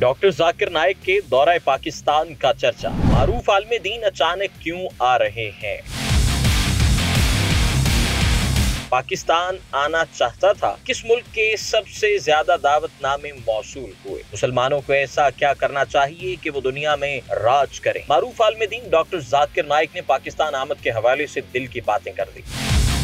Doctor Zakir Naik के दौरा पाकिस्तान का चर्चा। मारूफ आलिम दीन अचानक क्यों आ रहे हैं? पाकिस्तान आना चाहता था। किस मुल्क के सबसे ज्यादा दावतनामे मौसूल हुए? मुसलमानों को ऐसा क्या करना चाहिए कि वो दुनिया में राज करें? मारूफ आलिम दीन डॉक्टर जाकिर नाइक ने पाकिस्तान आमद के हवाले से दिल की बातें कर दी।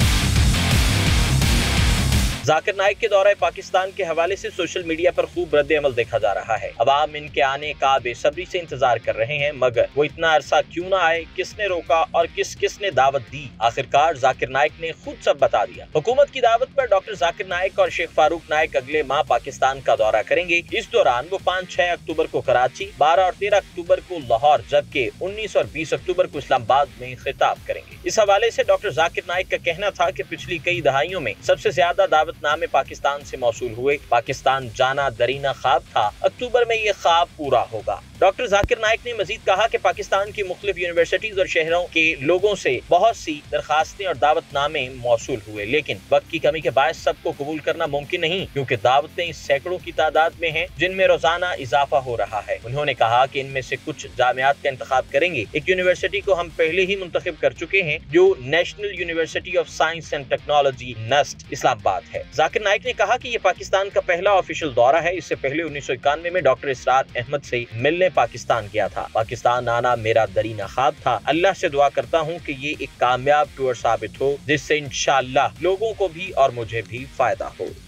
जाकिर नाइक के दौरे पाकिस्तान के हवाले से सोशल मीडिया पर खूब रद्द अमल देखा जा रहा है। अवाम इनके आने का बेसब्री से इंतजार कर रहे हैं, मगर वो इतना अरसा क्यों ना आए, किसने रोका और किसने दावत दी? आखिरकार जाकिर नाइक ने खुद सब बता दिया। हुकूमत की दावत पर डॉक्टर जाकिर नाइक और शेख फारूक नाइक अगले माह पाकिस्तान का दौरा करेंगे। इस दौरान वो 5-6 अक्टूबर को कराची, 12 और 13 अक्टूबर को लाहौर, जबकि 19 और 20 अक्टूबर को इस्लामाबाद में खिताब करेंगे। इस हवाले से डॉक्टर जाकिर नाइक का कहना था कि पिछली कई दहाइयों में सबसे ज्यादा दावतनामे पाकिस्तान से मौसूल हुए। पाकिस्तान जाना दरीना ख्वाब था, अक्टूबर में ये ख्वाब पूरा होगा। डॉक्टर जाकिर नाइक ने मजीद कहा कि पाकिस्तान की मुख्तलिफ यूनिवर्सिटीज और शहरों के लोगों से बहुत सी दरखास्तें और दावतनामे मौसूल हुए, लेकिन वक्त की कमी के बायस सबको कबूल करना मुमकिन नहीं, क्योंकि दावतें सैकड़ों की तादाद में हैं, जिनमें रोजाना इजाफा हो रहा है। उन्होंने कहा कि इनमें से कुछ जामियात का इंतखाब करेंगे। एक यूनिवर्सिटी को हम पहले ही मुंतखब कर चुके हैं, जो national university of science and technology NUST Islamabad है। जाकिर नाइक ने कहा कि ये पाकिस्तान का पहला ऑफिशियल दौरा है। इससे पहले 1991 में डॉक्टर इसरार अहमद से मिलने पाकिस्तान गया था। पाकिस्तान आना मेरा दरीना ख्वाब था। अल्लाह से दुआ करता हूँ कि ये एक कामयाब टूर साबित हो, जिससे इंशाअल्लाह लोगों को भी और मुझे भी फायदा हो।